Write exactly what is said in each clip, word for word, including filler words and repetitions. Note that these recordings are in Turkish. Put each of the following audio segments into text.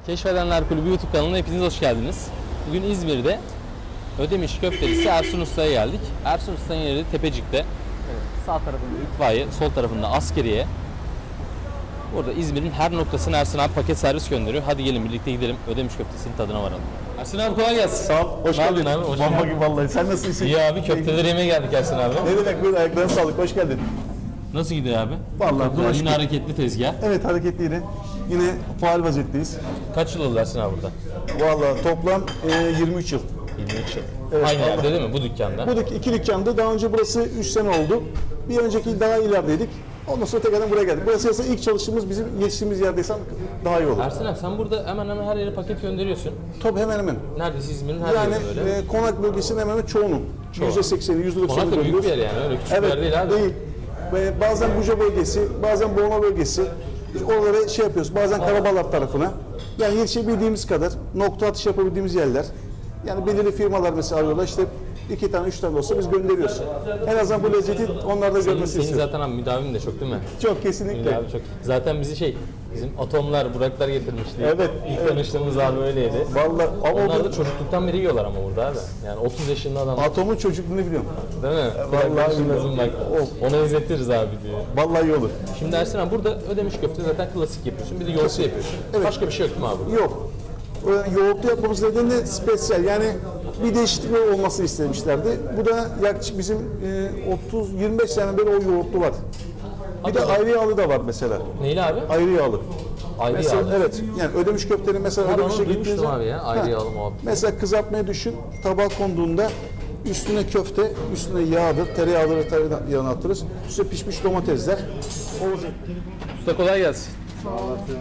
Keşfedenler Kulübü YouTube kanalına hepiniz hoş geldiniz. Bugün İzmir'de Ödemiş Köftecisi Ersun Usta'ya geldik. Ersun Usta'nın yeri Tepecik'te. Evet, sağ tarafında itfaiye, sol tarafında askeriye. Burada İzmir'in her noktasına Ersun abi paket servis gönderiyor. Hadi gelin birlikte gidelim Ödemiş Köftesi'nin tadına varalım. Ersun abi kolay gelsin. Sağ ol, hoş geldin abi. Hoş Bomba gibi vallahi. Sen nasılsın? İyi abi, köfteleri yemeye geldik Ersun abi. Ne demek, buyur, ayaklarına sağlık, hoş geldin. Nasıl gidiyor abi? Vallahi Burada hoş yine geldin. hareketli tezgah. Evet, hareketliydi. Yine faal vaziyetteyiz. Kaç yıl oldu Ersun abi burada? Vallahi toplam e, yirmi üç yıl. yirmi üç yıl. Evet, Aynı Allah. yerde değil mi? Bu dükkanda. Bu dük- iki dükkanda, daha önce burası üç sene oldu. Bir önceki daha ilerideydik. Ondan sonra tekrardan buraya geldik. Burası aslında ilk çalıştığımız, bizim yetiştiğimiz yerdeysen daha iyi olur. Ersun abi sen burada hemen hemen her yere paket gönderiyorsun. Tabii, hemen hemen. Neredeyse İzmir'in her Yani yerinde böyle. e, Konak bölgesinin hemen hemen çoğunun. Çoğu. yüzde sekseni, yüzde doksanı Konak da büyük bir yer yani, öyle küçük bir Evet, yer değil abi. değil. Ve bazen Buca bölgesi, bazen Borno bölgesi. Biz oralara şey yapıyoruz, bazen Karabalar tarafına. Yani yetişebildiğimiz kadar, nokta atış yapabildiğimiz yerler. Yani belirli firmalar mesela arıyorlar, işte iki tane, üç tane olsa biz gönderiyoruz. En azından bu lezzeti onlarda Senin, görmesi senin istiyoruz. zaten abi müdavim de çok değil mi? Çok kesinlikle. Müdavim çok. Zaten bizi şey, bizim atomlar, Buraklar getirmişti. Evet, İlk evet. tanıştığımız abi öyleydi. Vallahi ama Onlar o da çocukluktan beri yiyorlar ama burada abi. Yani otuz yaşında adam. atomun çocukluğunu biliyorum. Değil mi? Vallahi Vallahi bak. Ona izletiriz abi diyor. Vallahi iyi olur. Şimdi Ersin abi burada ödemiş köfte zaten klasik yapıyorsun. Bir de yoğurtlu yapıyorsun. Evet. Başka bir şey yok değil mi abi? Yok. O yoğurtlu yapmamız nedeni de spesiyel. Yani bir değişiklik olmasını istemişlerdi. Bu da yaklaşık bizim e, otuz yirmi beş sene beri o yoğurtlu var. Bir de ayrı yağlı da var mesela. Neyle abi? Ayrı yağlı. Ayrı Mesela, yağlı. evet. Yani ödemiş köftenin mesela Ben ödemişe onu duymuştum gittiğinizde abi ya. Ayrı Ha, yağlı muhabbet. mesela kızartmayı düşün. Tabağa konduğunda üstüne köfte, üstüne yağdır, tereyağıdır, tereyağını atırız. Üstüne pişmiş domatesler. O Usta kolay gelsin. Sağ olasın.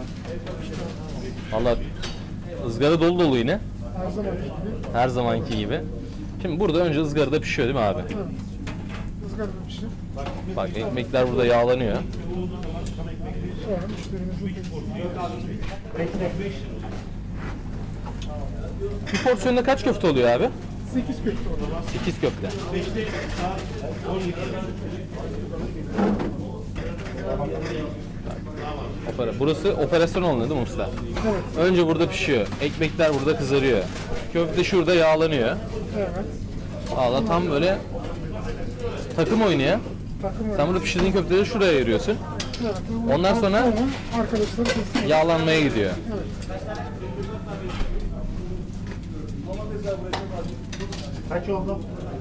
Valla ızgara dolu dolu yine. Her zaman gibi. Her zamanki gibi. Şimdi burada önce ızgarada pişiyor değil mi abi? Evet. Izgarada pişir. Bak ekmekler burada yağlanıyor. Sonra müşterimizin Bir porsiyonda kaç köfte oluyor abi? sekiz köfte olur. sekiz köfte. Opera. Burası operasyon alanı değil mi usta? Evet. Önce burada pişiyor. Ekmekler burada kızarıyor. Köfte şurada yağlanıyor. Evet. Valla tam böyle takım oynuyor. Takım Sen burada pişirdiğin köfteleri şuraya ayırıyorsun. Evet. Bu Ondan sonra patronun arkadaşları kesin. yağlanmaya gidiyor. Kaç oldu?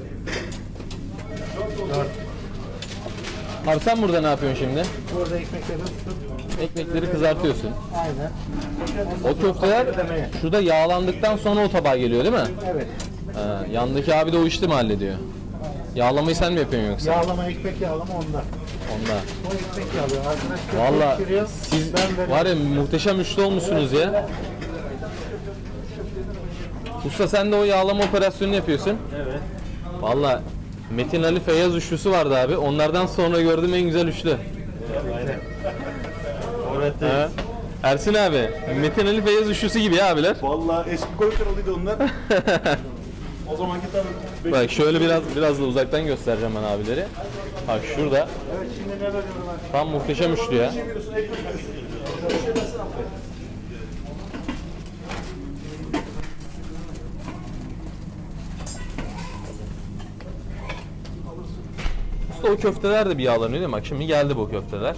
Abi sen burada ne yapıyorsun şimdi? Burada ekmekleri ısıtıp. Ekmekleri kızartıyorsun. Aynen. O köfteler şurada yağlandıktan sonra o tabağa geliyor değil mi? Evet. Ha, yandaki abi de o işi mi hallediyor? Yağlamayı sen mi yapıyorsun yoksa? Yağlama, ekmek yağlama onda. Onda. O ekmek yağlıyor. Arkadaş köfte Valla pişiriyor. siz Ben veriyorum. var ya muhteşem üçlü olmuşsunuz ya. Usta sen de o yağlama operasyonunu yapıyorsun. Evet. Valla Metin Ali Feyyaz üçlüsü vardı abi. Onlardan sonra gördüğüm en güzel üçlü. Aynen. Evet. Ha? Ersin abi, Metin Ali Feyyaz üçlüsü gibi ya abiler. Vallahi eski koy kralıydı onlar. O zamanki tabii. Bak şöyle biraz biraz da uzaktan göstereceğim ben abileri. Bak şurada Evet, şimdi ne veriyorum ben? tam muhteşem üçlü ya. Usta o köfteler de bir yağlanıyor değil mi? Bak şimdi geldi bu köfteler.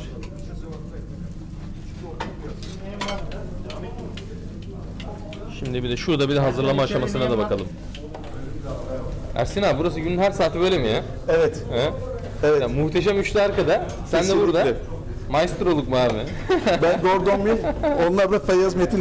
Şimdi bir de şurada bir de hazırlama aşamasına da bakalım. Ersin abi burası günün her saati böyle mi ya? Evet. He? Evet. Ya, muhteşem üçlü arkada. Sen de Kesinlikle. burada. Maestroluk mu abi? Ben Gordon Mill, onlar da Feyyaz Metin.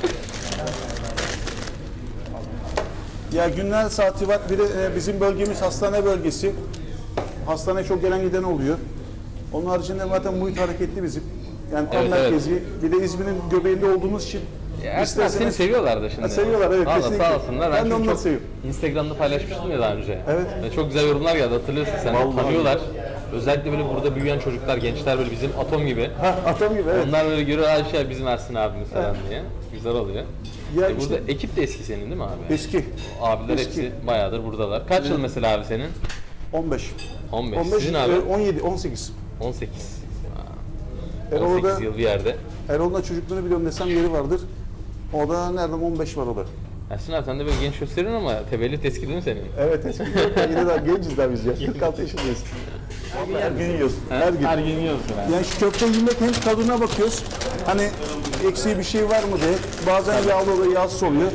Ya günler saati var. Bir de e, bizim bölgemiz hastane bölgesi. Hastaneye çok gelen giden oluyor. Onun haricinde zaten muhit hareketli bizim. Yani tam Evet, merkezi. Bir de İzmir'in göbeğinde olduğumuz için. Ya Ersin abi isterseniz- seni seviyorlar da şimdi. Ha, seviyorlar, evet, Vallahi kesinlikle. sağ olsunlar. Ben de çünkü onları çok seviyorum. Instagram'da paylaşmıştım ya daha önce. Evet. Ve çok güzel yorumlar geldi hatırlıyorsun sen. Vallahi. Tanıyorlar. Özellikle böyle burada büyüyen çocuklar, gençler böyle bizim atom gibi. Ha, atom gibi, evet. Onlar böyle görüyor her şey bizim Ersin abimiz falan diye. Güzel oluyor. Ya E işte burada ekip de eski senin değil mi abi? eski. Abiler eski. hepsi bayağıdır buradalar. Kaç yıl mesela abi senin? on beş. on beş. on beş, Sizin abi? e, on yedi, on sekiz. on sekiz. Erol'da, on sekiz yıl bir yerde. Erol'da çocukluğunu biliyorum desem yeri vardır. O da nereden on beş var o da. Ersin abi sen de böyle genç gösteriyorsun ama tevellüt eski değil mi senin? Evet eski yok ya, yine daha genciz daha biz ya. kırk altı yaşındayız. Her gün yiyoruz. Her gün. Her gün yiyorsun yani. Yani şu köfte yemek hem tadına bakıyoruz. Hani eksiği bir şey var mı diye. Bazen yağlı oluyor, yağsız oluyor.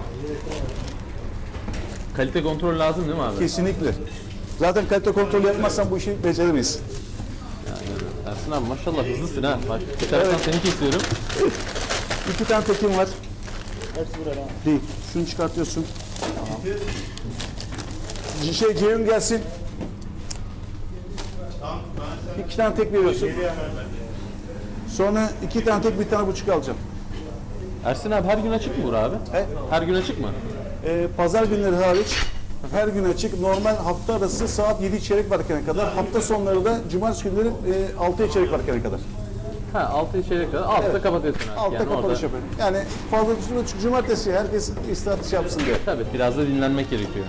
Kalite kontrol lazım değil mi abi? Kesinlikle. Zaten kalite kontrolü yapmazsan bu işi beceremeyiz. Ersin abi maşallah hızlısın ha. Bak bir taraftan Evet. seni kesiyorum. İki tane tekim var. Hepsi burada. Değil. Şunu çıkartıyorsun. Tamam. Şey Ceyhun gelsin. İki tane tek veriyorsun. Sonra iki tane tek bir tane buçuk alacağım. Ersin abi her gün açık mı Burak abi? He? Her gün açık mı? Ee, pazar günleri hariç her gün açık. Normal hafta arası saat yedi çeyrek varken kadar. Hafta sonları da cumartesi günleri e, altı çeyrek varken kadar. Ha altı çeyrek kadar. Altta Evet. kapatıyorsun abi. Altta yani kapanış orada- yapıyorum. Yani fazla tutulur cumartesi herkes istirahat şey yapsın diye. Tabii biraz da dinlenmek gerekiyor.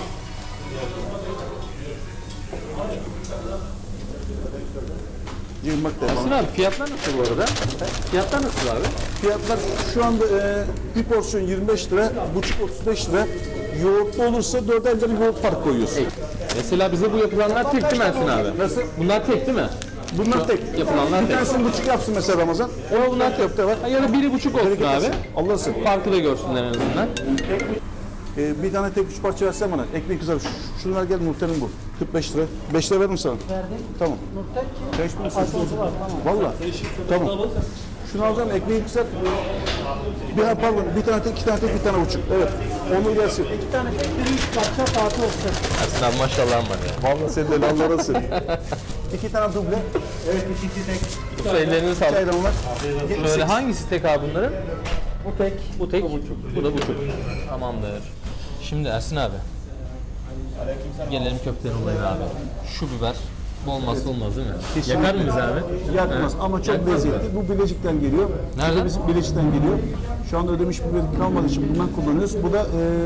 Yığmak da Ersin abi fiyatlar nasıl bu arada? Fiyatlar nasıl abi? Fiyatlar şu anda e, bir porsiyon yirmi beş lira, buçuk otuz beş lira. Yoğurtlu olursa dörder lira yoğurt fark koyuyoruz. Mesela bize bu yapılanlar tek değil mi Ersin abi? Nasıl? Bunlar tek değil mi? Bunlar tek. Yapılanlar Bir tek. tanesini buçuk yapsın mesela Ramazan. Ama bunlar Köfte var. Ha, ya da biri buçuk olsun abi. Allah'sın. Farkı da görsünler en azından. Ee, bir tane tek üç parça versen bana. Ekmek kızar. Ş- Şunlar gel Nurten'in bu. kırk beş lira. beş lira veririm sana. Verdim. Tamam. Nurten ki beş bin parçası var, tamam. Valla. Tamam. Şunu alacağım ekmeği kızar. Bir ha, pardon bir tane tek, iki tane tek, bir tane buçuk. Evet. Onu gelsin. İki tane tek, biri üç parça Fatih olsun. Ersin abi maşallah var ya. Vallahi senin de Allah arasın. İki tane duble. Evet ikinci tek. Usta ellerine sağlık. Çaydan var. Şöyle hangisi tek abi bunların? Bu tek. Bu tek, bu da buçuk. Tamamdır. Şimdi Ersin abi. Gelelim köftenin olayına abi. Şu biber bu olmazsa olmaz değil mi? Kesinlikle. Yakar mıyız abi? Yakmaz He? ama çok Yakmaz lezzetli. mı? Bu Bilecik'ten geliyor. Nereden? Bu da bizim Bilecik'ten geliyor. Şu anda ödemiş biber kalmadığı için bundan kullanıyoruz. Bu da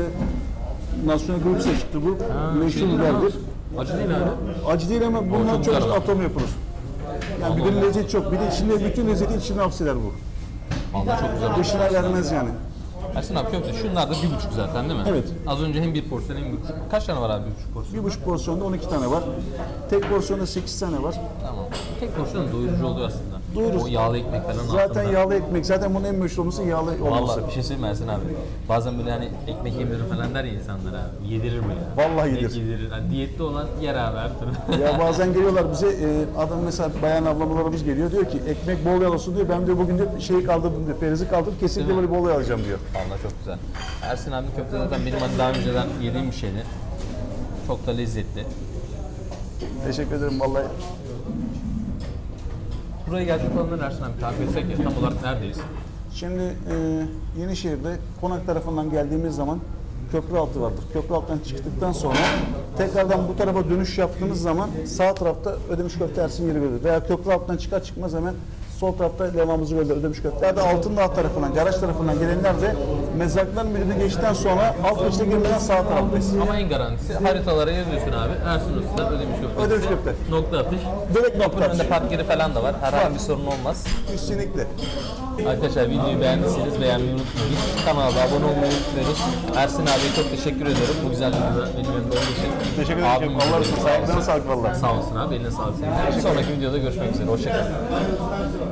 e, Nasyonel Grups'a çıktı bu. Meşhur Şey değil biberdir. ama, acı değil abi. Acı değil ama bundan çok çok güzel ama. atom yapılır. Yani biberin lezzeti çok. Bir de içinde bütün lezzeti içine hapseder bu. Vallahi çok güzel. Dışına vermez yani. Ersin abi köfte şunlar da bir buçuk zaten değil mi? Evet. Az önce hem bir porsiyon hem bir buçuk. Kaç tane var abi bir buçuk porsiyon? Bir buçuk porsiyonda on iki tane var. Tek porsiyonda sekiz tane var. Tamam. Tek porsiyon doyurucu oluyor aslında. Doyurucu. O yağlı ekmek falan Zaten altında. yağlı ekmek. Zaten bunun en meşhur olması yağlı olması. Vallahi bir şey söyleyeyim mi Ersin abi? Bazen böyle hani ekmek yemiyorum falan der ya insanlar abi. Yedirir mi ya? Vallahi Ekmek yedirir. yedirir. Hani diyette olan yer abi her türlü. Ya bazen geliyorlar bize, e, adam mesela bayan ablalarımız geliyor diyor ki ekmek bol yağ olsun diyor. Ben diyor bugün diyor şeyi kaldırdım diyor, perizi kaldırdım kesinlikle böyle bol yağ alacağım diyor. Vallahi çok güzel. Ersin abi köfte zaten benim hani daha önceden yediğim bir şeydi. Çok da lezzetli. Teşekkür ederim vallahi. Buraya gelecek olanları Ersin abi takip etsek ya tam olarak neredeyiz? Şimdi e, Yenişehir'de Konak tarafından geldiğimiz zaman köprü altı vardır. Köprü altından çıktıktan sonra tekrardan bu tarafa dönüş yaptığınız zaman sağ tarafta Ödemiş Köfte Ersin yeri görülür. Veya köprü altından çıkar çıkmaz hemen sol tarafta levhamızı görülür Ödemiş Köfte. Ya da Altındağ tarafından, garaj tarafından gelenler de mezarlıklar müdürlüğü geçtikten sonra alt geçte girmeden sağ taraftayız. Ama en garantisi haritalara yazıyorsun abi. Ersin Usta ödemiş köfte. Ödemiş köfte. Nokta atış. Direkt nokta Kapının önünde atış. park yeri falan da var. Herhangi bir sorun olmaz. Kesinlikle. Arkadaşlar videoyu beğendiyseniz beğenmeyi unutmayın. Kanala da abone olmayı unutmuyoruz. Ersin abiye çok teşekkür ediyorum bu güzel videoda benim yanımda olduğu için. Teşekkür ederim. Abim Allah bizim razı olsun. Ayaklarına sağlık vallahi. Sağ olsun abi, eline sağlık. Bir sonraki videoda görüşmek üzere. Hoşçakalın.